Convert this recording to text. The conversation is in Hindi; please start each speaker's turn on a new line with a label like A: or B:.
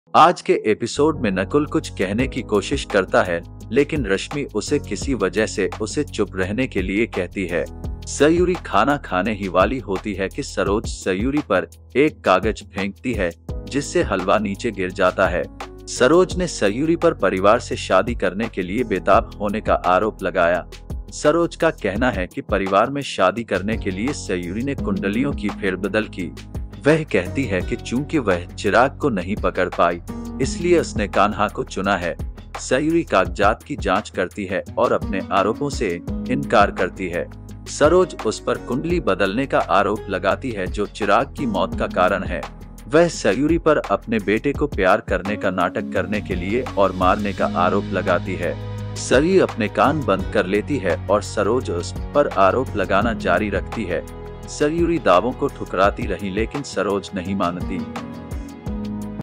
A: आज के एपिसोड में नकुल कुछ कहने की कोशिश करता है, लेकिन रश्मि उसे किसी वजह से उसे चुप रहने के लिए कहती है। सयूरी खाना खाने ही वाली होती है कि सरोज सयूरी पर एक कागज फेंकती है, जिससे हलवा नीचे गिर जाता है। सरोज ने सयूरी पर परिवार से शादी करने के लिए बेताब होने का आरोप लगाया। सरोज का कहना है कि परिवार में शादी करने के लिए सयूरी ने कुंडलियों की फेरबदल की। वह कहती है कि चूंकि वह चिराग को नहीं पकड़ पाई, इसलिए उसने कान्हा को चुना है। सयूरी कागजात की जांच करती है और अपने आरोपों से इनकार करती है। सरोज उस पर कुंडली बदलने का आरोप लगाती है, जो चिराग की मौत का कारण है। वह सयूरी पर अपने बेटे को प्यार करने का नाटक करने के लिए और मारने का आरोप लगाती है। सयूरी अपने कान बंद कर लेती है और सरोज उस पर आरोप लगाना जारी रखती है। सयूरी दावों को ठुकराती रही, लेकिन सरोज नहीं मानती।